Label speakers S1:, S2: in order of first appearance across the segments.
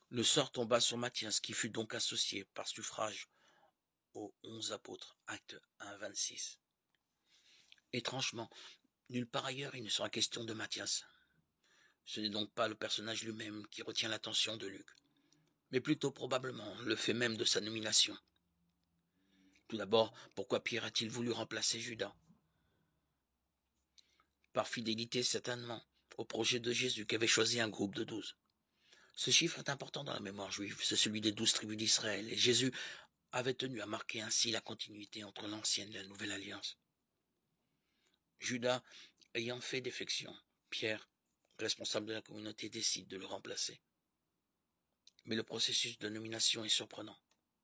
S1: Le sort tomba sur Matthias, qui fut donc associé par suffrage aux 11 apôtres, acte 1, 26. Étrangement, nulle part ailleurs il ne sera question de Matthias. Ce n'est donc pas le personnage lui-même qui retient l'attention de Luc, mais plutôt probablement le fait même de sa nomination. Tout d'abord, pourquoi Pierre a-t-il voulu remplacer Judas? Par fidélité certainement au projet de Jésus qui avait choisi un groupe de 12. Ce chiffre est important dans la mémoire juive, c'est celui des 12 tribus d'Israël, et Jésus avait tenu à marquer ainsi la continuité entre l'ancienne et la nouvelle alliance. Judas ayant fait défection, Pierre, responsable de la communauté, décide de le remplacer. Mais le processus de nomination est surprenant.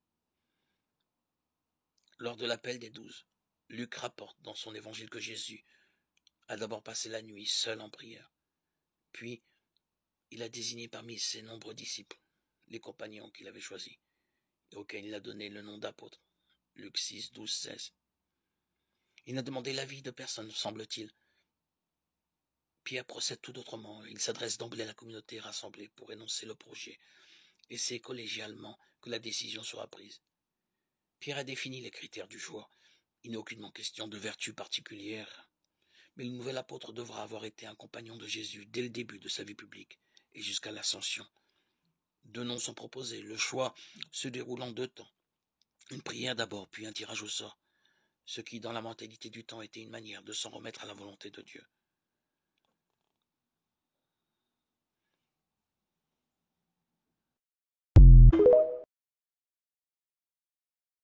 S1: Lors de l'appel des 12, Luc rapporte dans son évangile que Jésus a d'abord passé la nuit seul en prière. Puis, il a désigné parmi ses nombreux disciples les compagnons qu'il avait choisis et auxquels il a donné le nom d'apôtres. Luc 6, 12, 16. Il n'a demandé l'avis de personne, semble-t-il. Pierre procède tout autrement. Il s'adresse d'emblée à la communauté rassemblée pour énoncer le projet et c'est collégialement que la décision sera prise. Pierre a défini les critères du choix. Il n'est aucunement question de vertu particulière, mais le nouvel apôtre devra avoir été un compagnon de Jésus dès le début de sa vie publique et jusqu'à l'ascension. 2 noms sont proposés, le choix se déroule en 2 temps. Une prière d'abord, puis un tirage au sort, ce qui dans la mentalité du temps était une manière de s'en remettre à la volonté de Dieu.